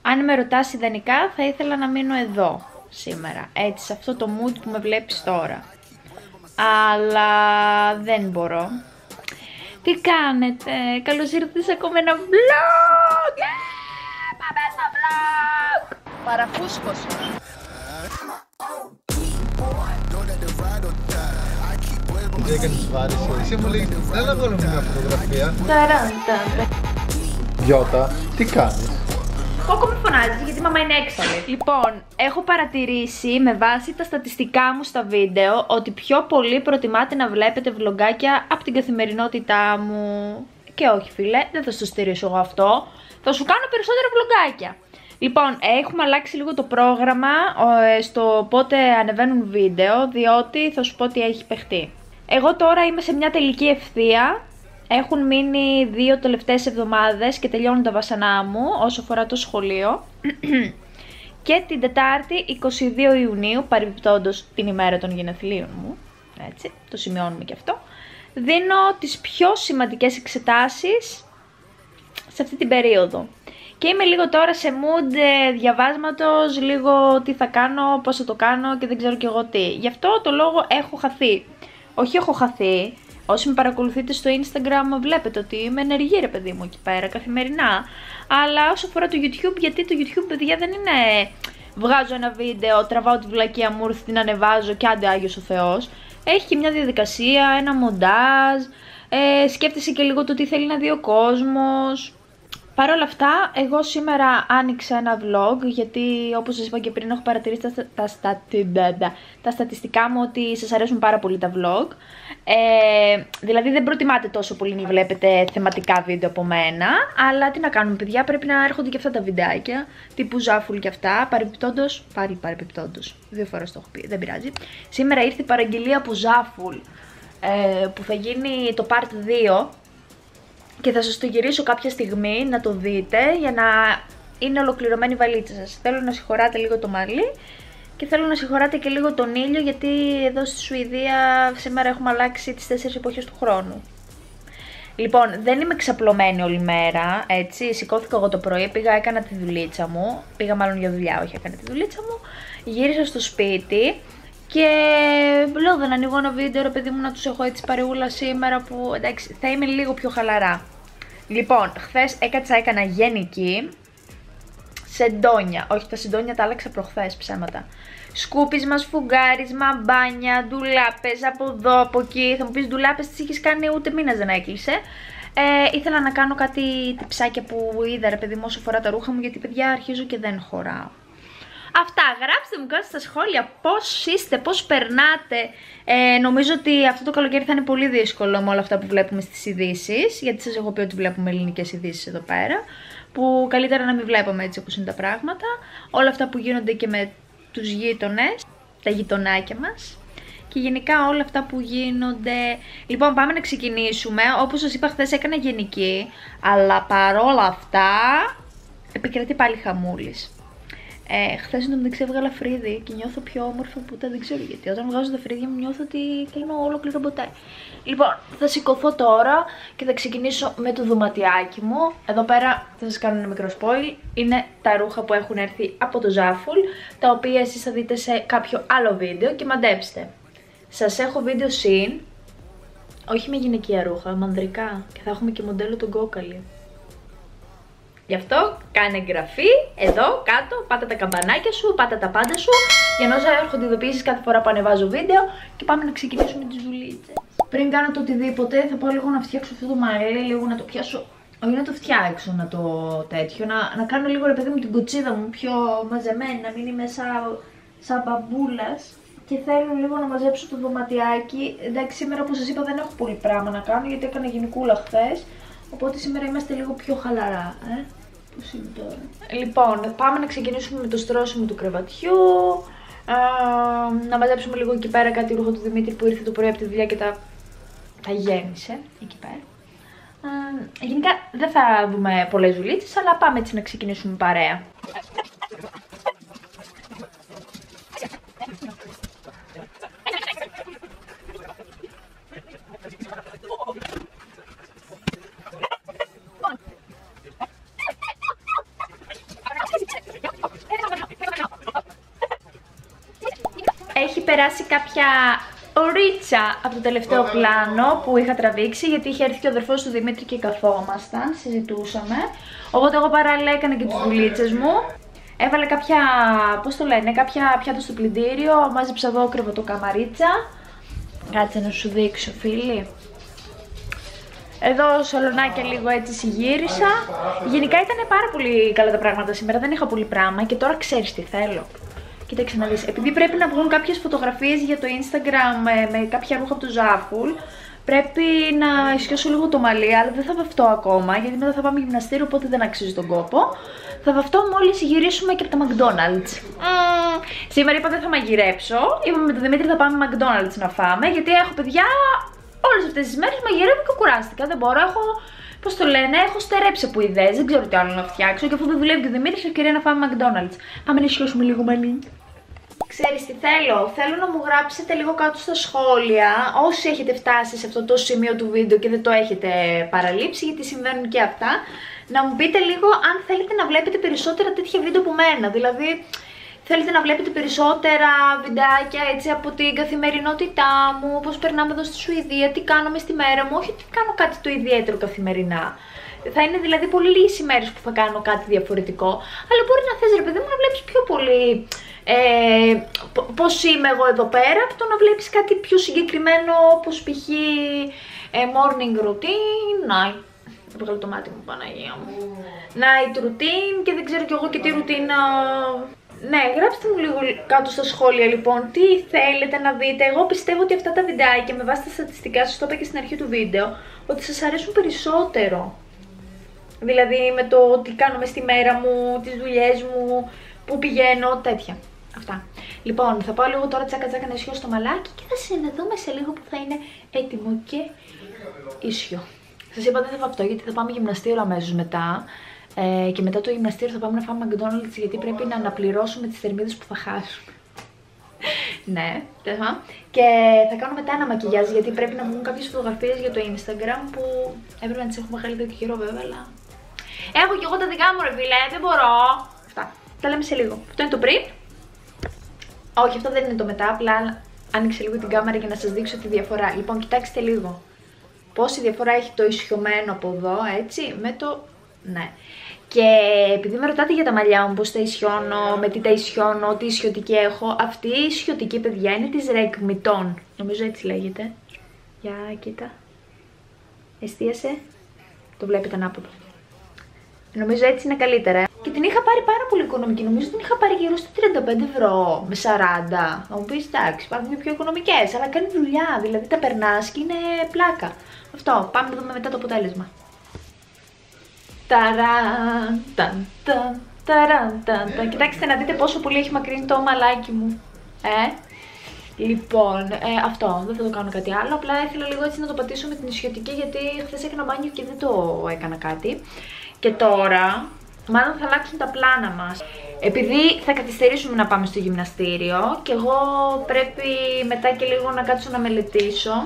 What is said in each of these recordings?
Αν με ρωτάς ιδανικά, θα ήθελα να μείνω εδώ σήμερα, έτσι, σε αυτό το mood που με βλέπεις τώρα. Αλλά δεν μπορώ. Τι κάνετε, καλώς ήρθατε σε ακόμα ένα vlog. Πάμε στο vlog. Παραφούσκωσε. Τι έκανες βάρηση, εσύ μου λέει, έλα βγάλω μια φωτογραφία. Γιώτα, τι κάνεις? Κόκο με φωνάζεις γιατί η μαμά είναι έξαλλη. Λοιπόν, έχω παρατηρήσει με βάση τα στατιστικά μου στα βίντεο ότι πιο πολύ προτιμάτε να βλέπετε βλογκάκια από την καθημερινότητά μου. Και όχι φίλε, δεν θα στο στηρίσω εγώ αυτό. Θα σου κάνω περισσότερα βλογκάκια. Λοιπόν, έχουμε αλλάξει λίγο το πρόγραμμα στο πότε ανεβαίνουν βίντεο, διότι θα σου πω τι έχει παιχτεί. Εγώ τώρα είμαι σε μια τελική ευθεία. Έχουν μείνει 2 τελευταίες εβδομάδες και τελειώνουν τα βασανά μου όσο αφορά το σχολείο. Και την Τετάρτη 22 Ιουνίου, παρεμπιπτόντως την ημέρα των γενεθλίων μου, έτσι, το σημειώνουμε και αυτό, δίνω τις πιο σημαντικές εξετάσεις σε αυτή την περίοδο. Και είμαι λίγο τώρα σε mood διαβάσματος, λίγο τι θα κάνω, πώς θα το κάνω και δεν ξέρω κι εγώ τι. Γι' αυτό το λόγο έχω χαθεί. Όχι έχω χαθεί. Όσοι με παρακολουθείτε στο Instagram βλέπετε ότι είμαι ενεργή ρε παιδί μου εκεί πέρα καθημερινά. Αλλά όσο αφορά το YouTube, γιατί το YouTube παιδιά δεν είναι βγάζω ένα βίντεο, τραβάω τη βλακεία μου, την ανεβάζω και άντε Άγιος ο Θεός. Έχει και μια διαδικασία, ένα μοντάζ, σκέφτεσαι και λίγο το τι θέλει να δει ο κόσμος. Παρ' όλα αυτά, εγώ σήμερα άνοιξα ένα vlog, γιατί όπως σας είπα και πριν έχω παρατηρήσει τα στατιστικά μου ότι σας αρέσουν πάρα πολύ τα vlog. Δηλαδή δεν προτιμάτε τόσο πολύ να βλέπετε θεματικά βίντεο από μένα, αλλά τι να κάνουμε παιδιά, πρέπει να έρχονται και αυτά τα βιντεάκια, τύπου Ζάφουλ και αυτά, παρεμπιπτόντως, παρεμπιπτόντως, 2 φορές το έχω πει, δεν πειράζει. Σήμερα ήρθε η παραγγελία από Ζάφουλ, που θα γίνει το part 2. Και θα σας το γυρίσω κάποια στιγμή να το δείτε για να είναι ολοκληρωμένη η βαλίτσα σας. Θέλω να συγχωράτε λίγο το μαλλί και θέλω να συγχωράτε και λίγο τον ήλιο, γιατί εδώ στη Σουηδία σήμερα έχουμε αλλάξει τις 4 εποχές του χρόνου. Λοιπόν, δεν είμαι ξαπλωμένη όλη μέρα, έτσι. Σηκώθηκα εγώ το πρωί, πήγα, έκανα τη δουλίτσα μου. Πήγα μάλλον για δουλειά, όχι έκανα τη δουλίτσα μου. Γύρισα στο σπίτι. Και λέω δεν ανοίγω ένα βίντεο ρε παιδί μου να τους έχω έτσι παρεούλα σήμερα που εντάξει θα είμαι λίγο πιο χαλαρά. Λοιπόν, χθες έκατσα, έκανα γενική, σεντόνια, όχι τα σεντόνια τα άλλαξα προχθές ψέματα. Σκούπισμα, σφουγγάρισμα, μπάνια, ντουλάπες από εδώ, από εκεί. Θα μου πεις ντουλάπες τις είχες κάνει ούτε μήνας δεν έκλεισε. Ήθελα να κάνω κάτι τυψάκια που είδα ρε παιδί μου όσο φορά τα ρούχα μου, γιατί παιδιά αρχίζω και δεν χωράω. Αυτά, γράψτε μου κάτω στα σχόλια πώς είστε, πώς περνάτε. Νομίζω ότι αυτό το καλοκαίρι θα είναι πολύ δύσκολο με όλα αυτά που βλέπουμε στις ειδήσεις, γιατί σας έχω πει ότι βλέπουμε ελληνικές ειδήσεις εδώ πέρα, που καλύτερα να μην βλέπουμε έτσι όπως είναι τα πράγματα. Όλα αυτά που γίνονται και με τους γείτονες, τα γειτονάκια μας. Και γενικά όλα αυτά που γίνονται. Λοιπόν, πάμε να ξεκινήσουμε. Όπως σας είπα, χθες έκανα γενική, αλλά παρόλα αυτά επικρατεί πάλι χαμούλης. Χθες εντωμεταξύ έβγαλα φρύδι και νιώθω πιο όμορφα από ποτέ, δεν ξέρω γιατί. Όταν βγάζω τα φρύδια μου νιώθω ότι κλείνω ολόκληρο ποτέ. Λοιπόν, θα σηκωθώ τώρα και θα ξεκινήσω με το δωματιάκι μου. Εδώ πέρα θα σας κάνω ένα μικρό spoil. Είναι τα ρούχα που έχουν έρθει από το Ζάφουλ, τα οποία εσείς θα δείτε σε κάποιο άλλο βίντεο και μαντέψτε. Σας έχω βίντεο συν, όχι με γυναικεία ρούχα, με ανδρικά, και θα έχουμε και μοντέλο τον κόκαλη. Γι' αυτό κάνε εγγραφή εδώ κάτω, πάτα τα καμπανάκια σου, πάτα τα πάντα σου, για να έρχονται ειδοποιήσεις κάθε φορά που ανεβάζω βίντεο και πάμε να ξεκινήσουμε τις δουλίτσες. Πριν κάνω το οτιδήποτε θα πάω λίγο να φτιάξω αυτό το μαλλί, λίγο να το πιάσω, όχι να το φτιάξω, να το τέτοιο, να κάνω λίγο ρε παιδί μου την κουτσίδα μου πιο μαζεμένη, να μην είμαι σαν μπαμπούλας. Και θέλω λίγο να μαζέψω το δωματιάκι. Εντάξει, σήμερα όπως σας είπα δεν έχω πολύ πράγμα να κάνω γιατί έκανα γενικούλα χθες. Οπότε σήμερα είμαστε λίγο πιο χαλαρά, Πώς είναι τώρα. Λοιπόν, πάμε να ξεκινήσουμε με το στρώσιμο του κρεβατιού. Να μαζέψουμε λίγο εκεί πέρα κάτι ρούχο του Δημήτρη που ήρθε το πρωί από τη δουλειά και τα γέμισε εκεί πέρα. Γενικά δεν θα δούμε πολλές δουλίτσες, αλλά πάμε έτσι να ξεκινήσουμε παρέα. περάσει κάποια ωρίτσα από το τελευταίο πλάνο που είχα τραβήξει, γιατί είχε έρθει και ο αδερφός του Δημήτρη και καθόμασταν, συζητούσαμε. Οπότε εγώ παράλληλα έκανα και τις δουλίτσες μου. Έβαλε κάποια, πώς το λένε, κάποια πιάτα στο πλυντήριο, μάζεψα εδώ κρεβατοκαμαρίτσα. Κάτσε να σου δείξω, φίλοι. Εδώ σαλονάκια λίγο έτσι συγύρισα. Γενικά ήταν πάρα πολύ καλά τα πράγματα σήμερα, δεν είχα πολύ πράγμα και τώρα ξέρεις τι θέλω. Κοίταξε να δεις, επειδή πρέπει να βγουν κάποιες φωτογραφίες για το Instagram με κάποια ρούχα από το Zaful, πρέπει να ισιώσω λίγο το μαλλί, αλλά δεν θα βαφτώ ακόμα, γιατί μετά θα πάμε γυμναστήριο, οπότε δεν αξίζει τον κόπο. Θα βαφτώ μόλις γυρίσουμε και από τα McDonald's. Σήμερα είπα δεν θα μαγειρέψω, είπαμε με τον Δημήτρη θα πάμε McDonald's να φάμε, γιατί έχω παιδιά όλες αυτές τις μέρες μαγειρεύω και κουράστηκα, δεν μπορώ, έχω... Πώς το λένε, έχω στερέψει από ιδέες, δεν ξέρω τι άλλο να φτιάξω και αφού δεν δουλεύει και ο Δημήτρης, ευκαιρία να φάμε McDonald's. Πάμε να ισιώσουμε λίγο μαλλί. Ξέρεις τι θέλω να μου γράψετε λίγο κάτω στα σχόλια, όσοι έχετε φτάσει σε αυτό το σημείο του βίντεο και δεν το έχετε παραλείψει, γιατί συμβαίνουν και αυτά, να μου πείτε λίγο αν θέλετε να βλέπετε περισσότερα τέτοια βίντεο από μένα, δηλαδή θέλετε να βλέπετε περισσότερα βιντεάκια έτσι από την καθημερινότητά μου, πώς περνάμε εδώ στη Σουηδία, τι κάνουμε στη μέρα μου, όχι ότι κάνω κάτι το ιδιαίτερο καθημερινά. Θα είναι δηλαδή πολύ λίγες ημέρες που θα κάνω κάτι διαφορετικό, αλλά μπορεί να θες ρε παιδί μου να βλέπεις πιο πολύ πώς είμαι εγώ εδώ πέρα, από το να βλέπεις κάτι πιο συγκεκριμένο όπως π.χ. morning routine, night, έβγαλε το μάτι μου Παναγία μου, night routine και δεν ξέρω κι εγώ και τι ρουτίνα. Ναι, γράψτε μου λίγο κάτω στα σχόλια λοιπόν τι θέλετε να δείτε. Εγώ πιστεύω ότι αυτά τα βιντεάκια με βάση τα στατιστικά, σας το είπα και στην αρχή του βίντεο, ότι σας αρέσουν περισσότερο. Δηλαδή με το τι κάνω μες στη μέρα μου, τις δουλειές μου, που πηγαίνω, τέτοια. Αυτά. Λοιπόν, θα πάω λίγο τώρα τσάκα τσάκα να ισιώσω το μαλάκι και θα συνδεθούμε σε λίγο που θα είναι έτοιμο και ίσιο. Σας είπα δεν θα βαφτώ γιατί θα πάμε γυμναστήριο αμέσως μετά. Και μετά το γυμναστήριο θα πάμε να φάμε McDonald's γιατί πρέπει να αναπληρώσουμε τις θερμίδες που θα χάσουμε. Ναι, τέλος. Και θα κάνω μετά ένα μακιγιάζ γιατί πρέπει να βγουν κάποιες φωτογραφίες για το Instagram που έπρεπε να τις έχουμε βγάλει εδώ και καιρό βέβαια, αλλά... Έχω και εγώ τα δικά μου ρε φίλε, δεν μπορώ. Αυτά, τα λέμε σε λίγο. Αυτό είναι το πριν. Όχι, αυτό δεν είναι το μετά, απλά άνοιξε λίγο την κάμερα για να σας δείξω τη διαφορά. Λοιπόν, κοιτάξτε λίγο πόση διαφορά έχει το ισιωμένο από εδώ, έτσι, με το... Ναι. Και επειδή με ρωτάτε για τα μαλλιά μου, πώς τα ισιώνω, με τι τα ισιώνω, τι ισιωτική έχω, αυτή η ισιωτική παιδιά είναι της Ρεκμιτών. Νομίζω έτσι λέγεται. Για κοίτα. Εστίασε. Το βλέπετε ανάποδο. Νομίζω έτσι είναι καλύτερα. Και την είχα πάρει πάρα πολύ οικονομική. Νομίζω την είχα πάρει γύρω στα 35 ευρώ με 40. Θα μου πεις εντάξει, υπάρχουν πιο οικονομικές, αλλά κάνει δουλειά. Δηλαδή τα περνάς και είναι πλάκα. Αυτό. Πάμε να δούμε μετά το αποτέλεσμα. Ταραν, ταν, ταν, ταραν, ταν, ταν. Κοιτάξτε να δείτε πόσο πολύ έχει μακρύνει το μαλάκι μου. Λοιπόν, αυτό. Δεν θα το κάνω κάτι άλλο. Απλά ήθελα λίγο έτσι να το πατήσω με την ισιωτική γιατί χθες έκανα μπάνιο και δεν το έκανα κάτι. Και τώρα, μάλλον θα αλλάξουν τα πλάνα μας. Επειδή θα καθυστερήσουμε να πάμε στο γυμναστήριο και εγώ πρέπει μετά και λίγο να κάτσω να μελετήσω.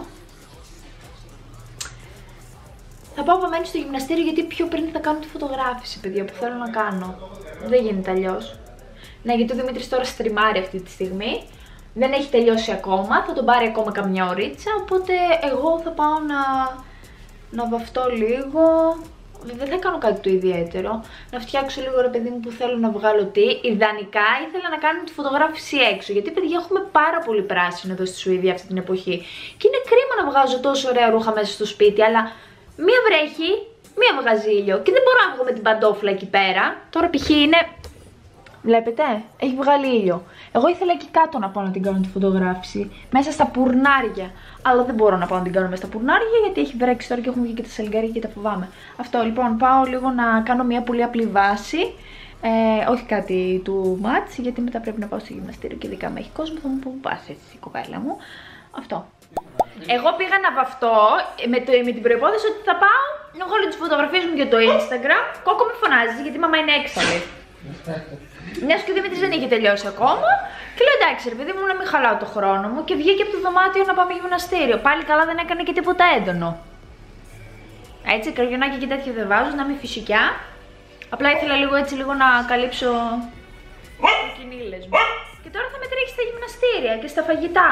Θα πάω παμένη στο γυμναστήριο γιατί πιο πριν θα κάνω τη φωτογράφηση, παιδιά, που θέλω να κάνω. Δεν γίνεται αλλιώς. Ναι, γιατί ο Δημήτρης τώρα στριμάρει αυτή τη στιγμή. Δεν έχει τελειώσει ακόμα, θα τον πάρει ακόμα καμιά ωρίτσα, οπότε εγώ θα πάω να βαφτώ λίγο. Δεν θα κάνω κάτι το ιδιαίτερο. Να φτιάξω λίγο ρε παιδί μου που θέλω να βγάλω τι. Ιδανικά ήθελα να κάνω τη φωτογράφηση έξω. Γιατί παιδιά έχουμε πάρα πολύ πράσινο εδώ στη Σουηδία αυτή την εποχή. Και είναι κρίμα να βγάζω τόσο ωραία ρούχα μέσα στο σπίτι, αλλά μία βρέχει, μία βγάζει ήλιο. Και δεν μπορώ να βγω με την παντόφλα εκεί πέρα. Τώρα π.χ. είναι. Βλέπετε, έχει βγάλει ήλιο. Εγώ ήθελα εκεί κάτω να πάω να την κάνω τη φωτογράφηση. Μέσα στα πουρνάρια. Αλλά δεν μπορώ να πάω να την κάνω μέσα στα πουρνάρια γιατί έχει βρέξει τώρα και έχουν βγει και τα σαλιγκάρια και τα φοβάμαι. Αυτό λοιπόν, πάω λίγο να κάνω μια πολύ απλή βάση. Όχι κάτι του μάτς, γιατί μετά πρέπει να πάω στο γυμναστήριο και ειδικά με έχει κόσμο. Θα μου πω πας έτσι η κοπέλα μου. Αυτό. Εγώ πήγα να βαφτώ με την προϋπόθεση ότι θα πάω να βγάλω τις φωτογραφίες μου για το Instagram. Κόκο με φωνάζει γιατί η μαμά είναι έξαλλη. Μιας και ο Δημήτρης δεν είχε τελειώσει ακόμα. Και λέω εντάξει ρε παιδί μου να μην χαλάω το χρόνο μου. Και βγήκε από το δωμάτιο να πάμε γυμναστήριο. Πάλι καλά δεν έκανε και τίποτα έντονο. Έτσι, καριονάκι και τέτοια δεν βάζω, να είμαι φυσικά. Απλά ήθελα λίγο έτσι λίγο να καλύψω τις κινήλες μου. Και τώρα θα με τρέχει στα γυμναστήρια και στα φαγητά.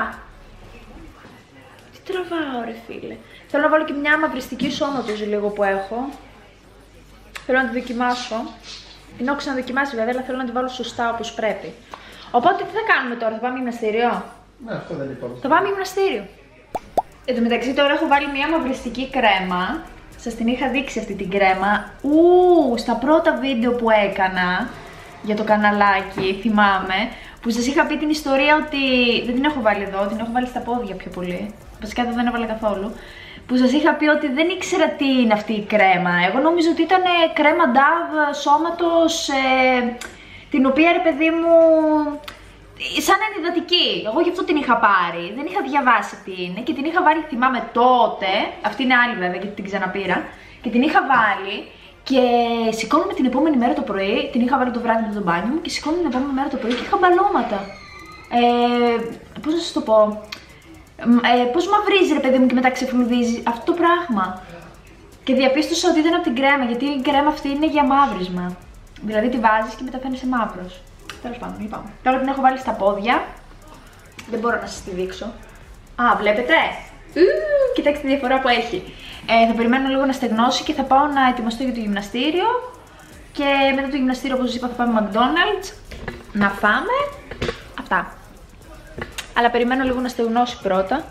Τι τραβάω ρε φίλε. Θέλω να βάλω και μια μαυριστική σώματος λίγο που έχω. Θέλω να τη δοκιμάσω. Την έχω ξαναδοκιμάσει βέβαια, αλλά θέλω να τη βάλω σωστά όπως πρέπει. Οπότε τι θα κάνουμε τώρα, θα πάμε γυμναστήριο? Ναι, αυτό δεν είπαμε. Θα πάμε γυμναστήριο. Εν τω μεταξύ τώρα έχω βάλει μια μαυριστική κρέμα. Σας την είχα δείξει αυτή την κρέμα. Στα πρώτα βίντεο που έκανα για το καναλάκι, θυμάμαι, που σας είχα πει την ιστορία ότι δεν την έχω βάλει εδώ, την έχω βάλει στα πόδια πιο πολύ. Βασικά δεν έβαλα καθόλου. Που σας είχα πει ότι δεν ήξερα τι είναι αυτή η κρέμα. Εγώ νόμιζα ότι ήταν κρέμα Dove σώματος, την οποία ρε παιδί μου, σαν ενυδατική. Εγώ γι' αυτό την είχα πάρει. Δεν είχα διαβάσει τι είναι και την είχα βάλει, θυμάμαι τότε. Αυτή είναι άλλη βέβαια γιατί την ξαναπήρα. Και την είχα βάλει και σηκώνομαι την επόμενη μέρα το πρωί. Την είχα βάλει το βράδυ με το μπάνιο μου και σηκώνομαι την επόμενη μέρα το πρωί και είχα μπαλώματα. Πώς να σας το πω. Πώς μαυρίζει ρε παιδί μου και μετά ξεφλουδίζει αυτό το πράγμα. Και διαπίστωσα ότι ήταν από την κρέμα, γιατί η κρέμα αυτή είναι για μαύρισμα. Δηλαδή τη βάζεις και μετά φαίνεσαι μαύρος. Τέλος πάντων, λοιπόν. Τώρα την έχω βάλει στα πόδια. Δεν μπορώ να σας τη δείξω. Βλέπετε. Κοιτάξτε τη διαφορά που έχει. Θα περιμένω λίγο να στεγνώσει και θα πάω να ετοιμαστώ για το γυμναστήριο. Και μετά το γυμναστήριο, όπως σας είπα, θα πάμε McDonald's να φάμε. Αυτά. Αλλά περιμένω λίγο να στεγνώσει πρώτα.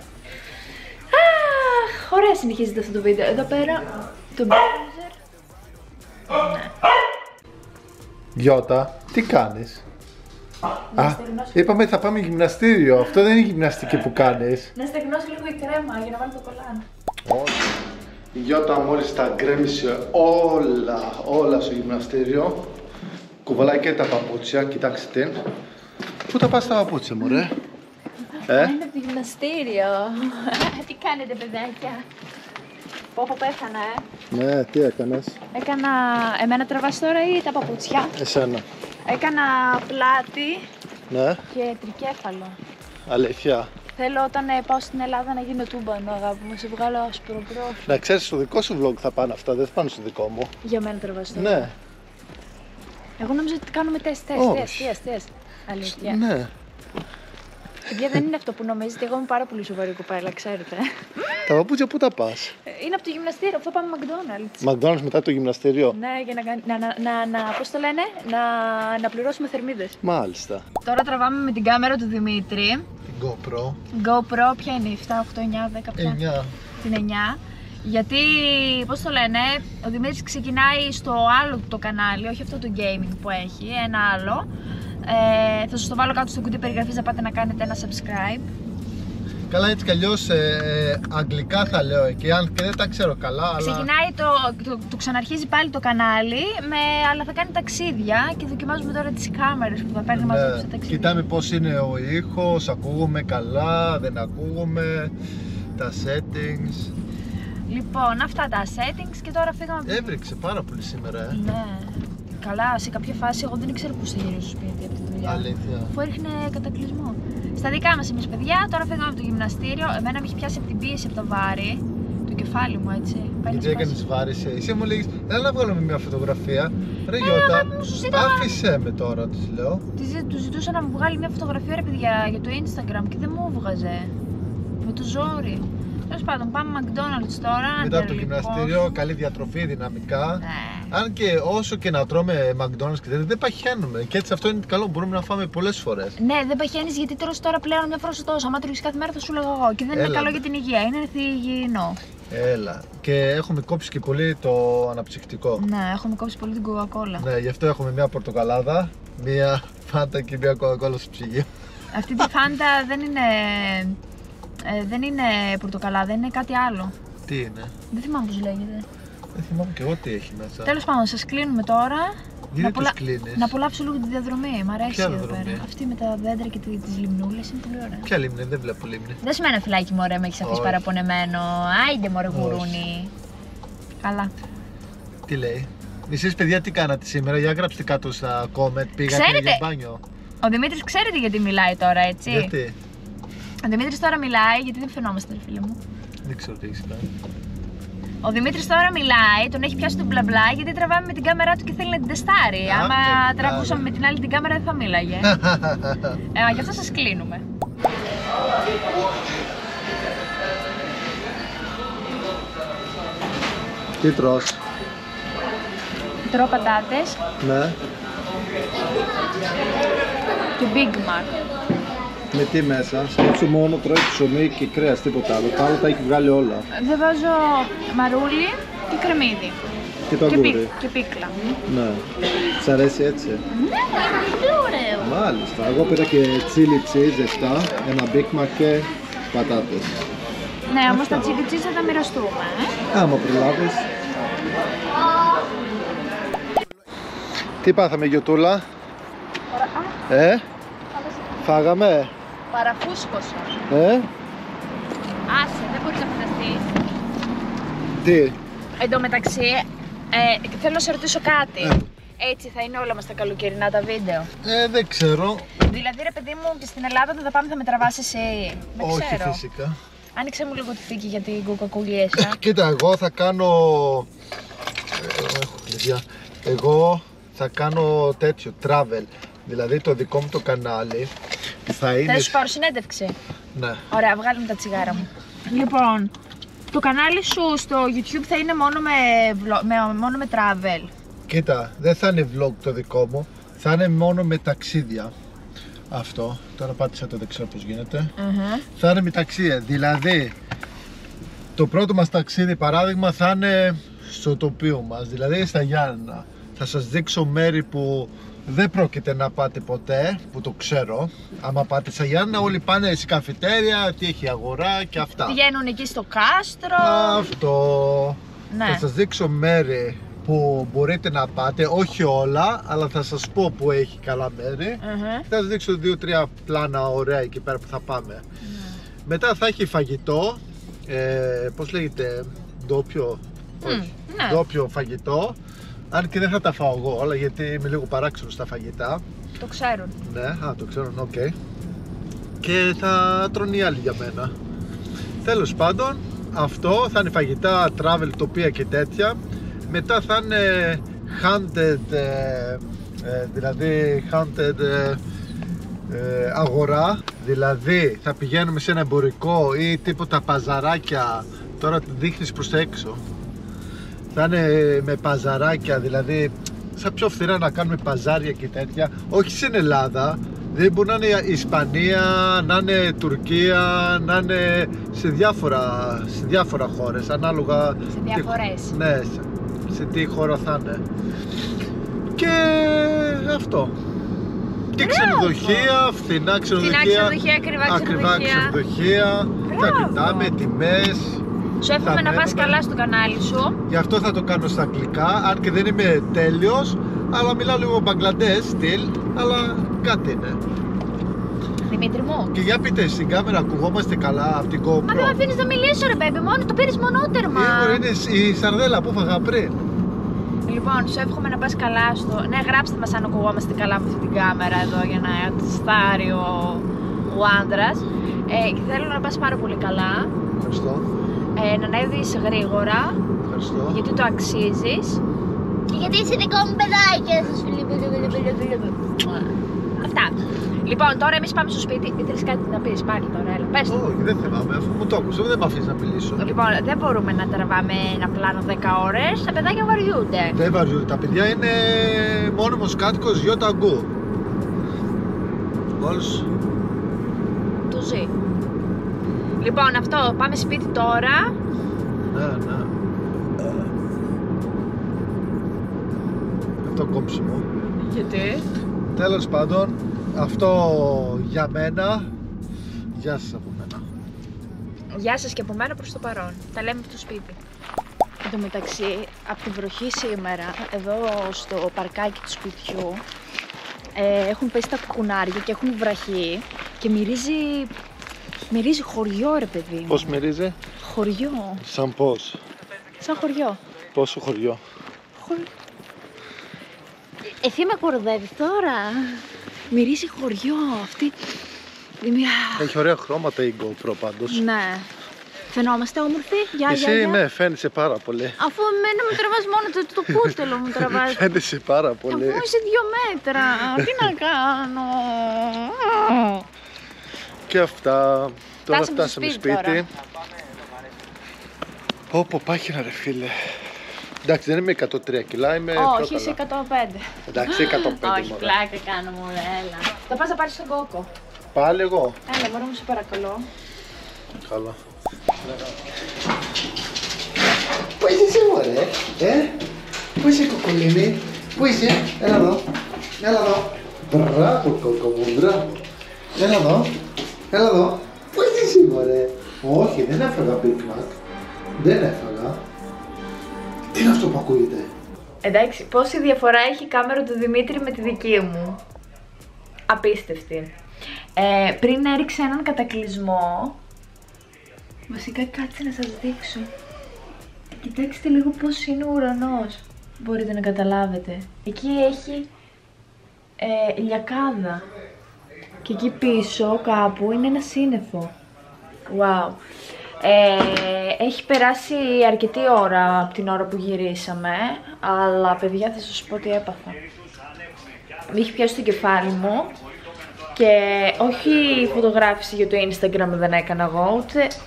Ωραία συνεχίζεται αυτό το βίντεο. Εδώ πέρα το browser. Ναι. Γιώτα, τι κάνεις? Είπαμε θα πάμε γυμναστήριο. Αυτό δεν είναι γυμναστική που κάνεις. Να στεγνώσει λίγο η κρέμα για να βάλω το κολάν. Η Γιώτα μόλις τα γκρέμισε όλα στο γυμναστήριο. Κουβαλάει και τα παπούτσια, κοιτάξτε την. Πού τα πας τα παπούτσια μωρέ? Είναι από το γυμναστήριο. Τι κάνετε παιδάκια? Πόπο πέθανα Ναι, τι έκανες? Εμένα τραβάς τώρα ή τα παπούτσια? Εσένα. Έκανα πλάτη. Ναι. Και τρικέφαλο. Αλήθεια. Θέλω όταν πάω στην Ελλάδα να γίνω τούμπανο, αγάπη μου, σε βγάλω άσπρο πρόφιλ. Να ξέρεις, στο δικό σου vlog θα πάνε αυτά, δεν θα πάνε στο δικό μου. Για μένα τραβάς τώρα? Ναι. Εγώ νόμιζα ότι κάνουμε τεστ. Αλήθεια. Ναι. Παιδιά, δεν είναι αυτό που νομίζετε. Εγώ είμαι πάρα πολύ σοβαρή κοπέλα, ξέρετε. Τα παπούτσια πού τα πας? Είναι από το γυμναστήριο, αυτό πάμε McDonald's. McDonald's μετά το γυμναστήριο. Ναι, για πώς το λένε, να πληρώσουμε θερμίδες. Μάλιστα. Τώρα τραβάμε με την κάμερα του Δημήτρη. Την GoPro. GoPro, ποια είναι η 7, 8, 9, 10 πια? 9. Την 9. Γιατί, πώς το λένε, ο Δημήτρης ξεκινάει στο άλλο το κανάλι, όχι αυτό το gaming που έχει, ένα άλλο. Θα σας το βάλω κάτω στο κουτί περιγραφής να πάτε να κάνετε ένα subscribe. Καλά, έτσι κι αλλιώς αγγλικά θα λέω εκεί, αν και δεν τα ξέρω καλά. Ξεκινάει το ξαναρχίζει πάλι το κανάλι, αλλά θα κάνει ταξίδια και δοκιμάζουμε τώρα τις κάμερες που θα παίρνει μαζί του στα ταξίδια. Κοιτάμε πώς είναι ο ήχος, ακούγουμε καλά, δεν ακούγουμε, τα settings. Λοιπόν, αυτά τα settings και τώρα φύγαμε. Έβριξε πάρα πολύ σήμερα, Ναι. Καλά, σε κάποια φάση εγώ δεν ήξερα πώς θα γυρίσω στο σπίτι από τη δουλειά. Αλήθεια. Αφού έριχνε κατακλυσμό. Στα δικά μας εμείς παιδιά, τώρα φύγαμε από το γυμναστήριο. Εμένα με έχει πιάσει από την πίεση από το βάρη. Το κεφάλι μου έτσι. Γιατί έκανες βάρη εσύ μου λέγεις, έλα να βγάλουμε μια φωτογραφία. Ρε Γιώτα, άφησέ με τώρα, τους λέω. Του ζητούσα να μου βγάλει μια φωτογραφία ρε παιδιά για το Instagram και δεν μου έβγαζε. Με το ζόρι. Τέλος πάντων, πάμε McDonald's τώρα. Μετά από το γυμναστήριο, καλή διατροφή, δυναμικά. Ναι. Αν και όσο και να τρώμε McDonald's και δεν παχαίνουμε. Και έτσι αυτό είναι καλό, μπορούμε να φάμε πολλές φορές. Ναι, δεν παχαίνεις γιατί τρως τώρα πλέον μια φορά στο τόσο. Άμα τρώγεις κάθε μέρα θα σου λέγω εγώ. Και δεν είναι καλό για την υγεία, είναι υγιεινό. Έλα. Και έχουμε κόψει και πολύ το αναψυκτικό. Ναι, έχουμε κόψει πολύ την Coca-Cola. Ναι, γι' αυτό έχουμε μια πορτοκαλάδα, μια φάντα και μια Coca-Cola στο ψυγείο. Αυτή τη φάντα δεν είναι πορτοκαλάδα, είναι κάτι άλλο. Τι είναι? Δεν θυμάμαι πώς λέγεται. Δεν θυμάμαι και εγώ τι έχει μέσα. Τέλος πάντων, σας κλείνουμε τώρα. Γιατί τους κλείνεις? Να απολαύσω λίγο τη διαδρομή. Μ' αρέσει Ποια εδώ διαδρομή? πέρα. Αυτή με τα δέντρα και τις λιμνούλες είναι πολύ ωραία. Ποια λίμνη, δεν βλέπω λίμνη. Δεν σημαίνει φιλάκι μωρέ, με έχεις αφήσει Όχι. παραπονεμένο. Άιντε μωρέ γουρούνι. Καλά. Τι λέει? Εσείς παιδιά τι κάνατε σήμερα, για γράψτε κάτω στα comment, πήγατε για μπάνιο. Ο Δημήτρης ξέρετε γιατί μιλάει τώρα, έτσι. Γιατί? Ο Δημήτρης τώρα μιλάει γιατί δεν φαινόμαστε, ρε φίλε μου. Δεν ξέρω τι έχεις κάνει. Ο Δημήτρης τώρα μιλάει, τον έχει πιάσει το μπλα μπλα γιατί τραβάμε με την κάμερά του και θέλει να την τεστάρει. Άμα τραβούσαμε με την άλλη την κάμερα δεν θα μίλαγε. Γι' αυτό σας κλείνουμε. Τι τρως? Τρώω πατάτες. Ναι. Του Big Mac. Με τι μέσα? Σκέψου μόνο τρώει ψωμί και κρέας, τίποτα άλλο. Τα άλλα τα έχει βγάλει όλα. Δεν βάζω μαρούλι και κρεμμύδι. Και το αγκούρι. Και πίκλα. Ναι. Σ' αρέσει έτσι? Ναι, είναι πολύ ωραίο. Μάλιστα. Εγώ πήρα και chili cheese 7, ένα Big Mac και πατάτες. Ναι, όμως τα chili cheese θα τα μοιραστούμε. Άμα προλάβεις. Τι πάθαμε, Γιωτούλα? Φάγαμε. Παραφούσκωσα. Άσε, δεν μπορείς να φανταστείς. Τι? Εν τω μεταξύ, θέλω να σε ρωτήσω κάτι. Έτσι θα είναι όλα μας τα καλοκαιρινά τα βίντεο? Δεν ξέρω. Δηλαδή ρε παιδί μου, και στην Ελλάδα δεν θα πάμε, θα με τραβάς εσύ? Δεν Όχι, ξέρω. φυσικά. Άνοιξε μου λίγο τη θήκη για την κουκακουλιέσσα. Κοίτα, εγώ θα κάνω... έχω κλειδιά. Εγώ θα κάνω τέτοιο, travel. Δηλαδή το δικό μου το κανάλι θα είναι... Θα σου πάρω συνέντευξη? Ναι. Ωραία, βγάλε μου τα τσιγάρα μου. Λοιπόν, το κανάλι σου στο YouTube θα είναι μόνο με travel? Κοίτα, δεν θα είναι vlog το δικό μου. Θα είναι μόνο με ταξίδια. Αυτό, τώρα πάτησα το, δεν ξέρω πώς γίνεται. Θα είναι με ταξίδια, δηλαδή το πρώτο μας ταξίδι παράδειγμα θα είναι στο τοπίο μας, δηλαδή στα Γιάννενα. Θα σας δείξω μέρη που δεν πρόκειται να πάτε ποτέ, που το ξέρω. Άμα πάτε στα Γιάννενα όλοι πάνε σε καφετέρια, τι έχει αγορά και αυτά. Πηγαίνουν εκεί στο κάστρο. Αυτό. Ναι. Θα σας δείξω μέρη που μπορείτε να πάτε, όχι όλα, αλλά θα σας πω που έχει καλά μέρη. Θα σας δείξω 2-3 πλάνα ωραία εκεί πέρα που θα πάμε. Μετά θα έχει φαγητό, πώς λέγεται, ντόπιο, όχι, ντόπιο φαγητό. Αν και δεν θα τα φάω εγώ όλα γιατί είμαι λίγο παράξενος στα φαγητά. Το ξέρουν. Ναι, το ξέρουν, οκ. Και θα τρώνε οι άλλοι για μένα. Τέλος πάντων, αυτό θα είναι φαγητά, travel, τοπία και τέτοια. Μετά θα είναι hunted, δηλαδή hunted αγορά. Δηλαδή θα πηγαίνουμε σε ένα εμπορικό ή τίποτα παζαράκια. Τώρα δείχνεις προς τα έξω. Θα είναι με παζαράκια, δηλαδή σαν πιο φθηνά να κάνουμε παζάρια και τέτοια. Όχι στην Ελλάδα, δεν μπορεί να είναι Ισπανία, να είναι Τουρκία, να είναι σε διάφορα χώρες, ανάλογα. Σε διαφορές. Ναι, σε τι χώρα θα είναι. Και αυτό. Και ξενοδοχεία, φθηνά ξενοδοχεία, ακριβά ξενοδοχεία. Θα κοιτάμε τιμές. Σου εύχομαι να πας καλά στο κανάλι σου. Γι' αυτό θα το κάνω στα αγγλικά, αν και δεν είμαι τέλειος, αλλά μιλάω λίγο μπαγκλαντές στυλ, αλλά κάτι είναι. Δημήτρη μου. Και για πείτε, στην κάμερα ακουγόμαστε καλά από την GoPro? Μα δεν με αφήνεις να μιλήσω ρε baby, μόνο το πήρες μονότερμα. Είναι η σαρδέλα που φάγα πριν. Λοιπόν, σου εύχομαι να πας καλά στο... Ναι, γράψτε μας αν ακουγόμαστε καλά από αυτή την κάμερα εδώ για να τεστάρει ο άντρας. Και θέλω να πας πάρα πολύ καλά. Ευχαριστώ. Να ανέβεις γρήγορα. Ευχαριστώ. Γιατί το αξίζεις. Και γιατί είσαι δικό μου παιδάκι. Αυτά. Λοιπόν, τώρα εμείς πάμε στο σπίτι. Θέλεις κάτι να πεις πάλι τώρα, έλα, πες το. Όχι, δεν θυμάμαι, αφού μου το άκουσα, δεν με αφήνεις να μιλήσω. Λοιπόν, δεν μπορούμε να τραβάμε ένα πλάνο 10 ώρες. Τα παιδάκια βαριούνται. Δεν βαριούνται, τα παιδιά είναι μόνιμος κάτοικος γιο ταγκού. Όλους. Το ζει. Λοιπόν, αυτό, πάμε σπίτι τώρα. Ναι. Αυτό κόψιμο. Γιατί? Τέλος πάντων, αυτό για μένα. Γεια σας από μένα. Γεια σας και από μένα προς το παρόν. Τα λέμε στο σπίτι. Εν τω μεταξύ, από την βροχή σήμερα, εδώ στο παρκάκι του σπιτιού, έχουν πέσει τα κουκουνάρια και έχουν βραχεί και μυρίζει χωριό ρε παιδί μου. Πώς μυρίζει? Χωριό. Σαν πώς? Σαν χωριό. Πόσο χωριό? Εσύ με κοροδεύεις τώρα. Μυρίζει χωριό αυτή. Έχει ωραία χρώματα η GoPro πάντως. Ναι. Φαινόμαστε όμορφοι. Εσύ ναι, φαίνεσαι πάρα πολύ. Αφού εμένα με τραβάς μόνο το κούτελο μου τραβάς. Φαίνεσαι πάρα πολύ. Αφού είσαι 2 μέτρα. Τι να κάνω. Και αυτά. Τώρα φτάσαμε σπίτι. Πω πάχυρα ρε φίλε. Εντάξει, δεν είμαι 103 κιλά, είμαι πιο όχι, είσαι 105. Εντάξει, 105 όχι, πλάκα κάνω μου, έλα. Θα πας να πάρεις τον κόκο. Πάλι εγώ. Έλα, μωρό μου, σε παρακαλώ. Καλά. Πού είσαι εσύ μωρέ, πού είσαι κοκολίνη, πού είσαι, έλα εδώ, έλα εδώ. Μπράβο κόκο μου, μπράβο. Έλα εδώ, πού είσαι εσύ μωρέ. Όχι, δεν έφαγα Big Mac, δεν έφαγα. Τι είναι αυτό που ακούγεται. Εντάξει, πόση διαφορά έχει η κάμερα του Δημήτρη με τη δική μου. Απίστευτη. Πριν έριξε έναν κατακλυσμό. Βασικά κάτσε να σας δείξω. Κοιτάξτε λίγο πώς είναι ο ουρανός. Μπορείτε να καταλάβετε. Εκεί έχει λιακάδα. Και εκεί πίσω κάπου είναι ένα σύννεφο. Wow. Έχει περάσει αρκετή ώρα από την ώρα που γυρίσαμε. Αλλά παιδιά, θα σας πω τι έπαθα. Με έχει πιάσει το κεφάλι μου. Και όχι φωτογράφηση για το Instagram δεν έκανα εγώ,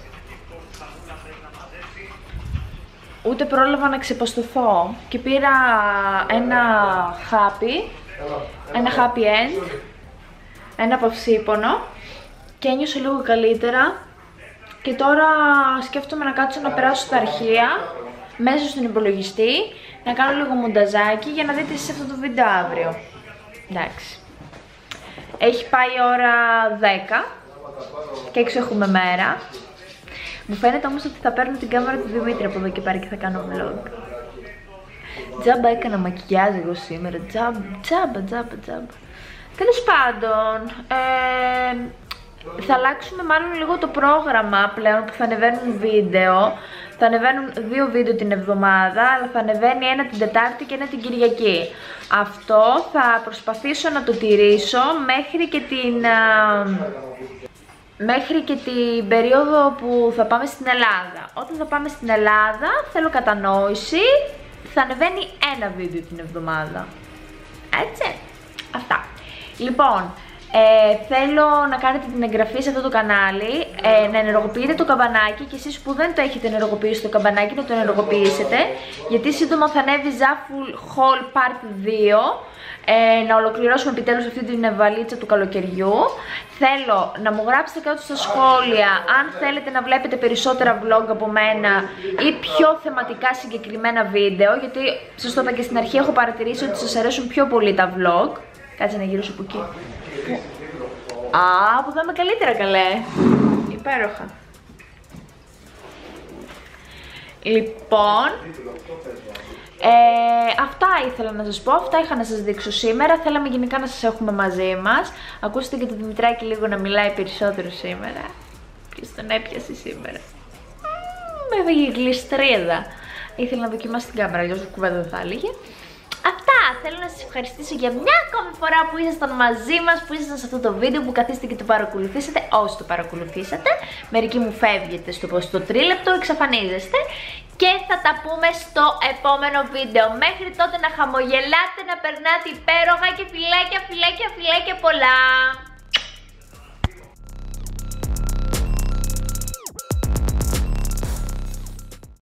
ούτε πρόλαβα να ξεποστωθώ. Και πήρα ένα happy end, ένα παυσίπονο και ένιωσα λίγο καλύτερα. Και τώρα σκέφτομαι να κάτσω να περάσω στα αρχεία, μέσα στον υπολογιστή, να κάνω λίγο μονταζάκι για να δείτε εσείς αυτό το βίντεο αύριο. Εντάξει. Έχει πάει η ώρα 10 και έξω έχουμε μέρα. Μου φαίνεται όμως ότι θα παίρνω την κάμερα του Δημήτρη από εδώ και πέρα και θα κάνω vlog. Τζάμπα έκανα μακιγιάζ εγώ σήμερα, τζάμπα. Τέλος πάντων, θα αλλάξουμε μάλλον λίγο το πρόγραμμα πλέον που θα ανεβαίνουν βίντεο. Θα ανεβαίνουν 2 βίντεο την εβδομάδα, αλλά θα ανεβαίνει ένα την Τετάρτη και ένα την Κυριακή. Αυτό θα προσπαθήσω να το τηρήσω μέχρι και την περίοδο που θα πάμε στην Ελλάδα. Όταν θα πάμε στην Ελλάδα θέλω κατανόηση, θα ανεβαίνει ένα βίντεο την εβδομάδα. Έτσι, αυτά. Λοιπόν, θέλω να κάνετε την εγγραφή σε αυτό το κανάλι, να ενεργοποιείτε το καμπανάκι και εσείς που δεν το έχετε ενεργοποιήσει το καμπανάκι να το ενεργοποιήσετε, γιατί σύντομα θα ανέβει Zaful Haul Part 2, να ολοκληρώσουμε επιτέλους αυτή την βαλίτσα του καλοκαιριού. Θέλω να μου γράψετε κάτω στα σχόλια αν θέλετε να βλέπετε περισσότερα vlog από μένα ή πιο θεματικά συγκεκριμένα βίντεο, γιατί σας το είπα και στην αρχή, έχω παρατηρήσει ότι σας αρέσουν πιο πολύ τα vlog. Κάτσε να γυρίσω από εκεί. Που θα είμαι καλύτερα καλέ. Υπέροχα. Λοιπόν, αυτά ήθελα να σας πω, αυτά είχα να σας δείξω σήμερα. Θέλαμε γενικά να σας έχουμε μαζί μας. Ακούστε και το Δημητράκη λίγο να μιλάει περισσότερο σήμερα. Ποιος τον έπιασε σήμερα. Με έβαγε γλιστρίδα. Ήθελα να δοκιμάσει την κάμερα, αλλιώς κουβέντα δεν θα έλεγε. Αυτά, θέλω να σας ευχαριστήσω για μια ακόμη φορά που ήσασταν μαζί μας, που ήσασταν σε αυτό το βίντεο, που καθίσετε και το παρακολουθήσατε, όσοι το παρακολουθήσατε. Μερικοί μου φεύγετε στο τρίλεπτο, εξαφανίζεστε. Και θα τα πούμε στο επόμενο βίντεο. Μέχρι τότε να χαμογελάτε, να περνάτε υπέροχα και φιλάκια πολλά.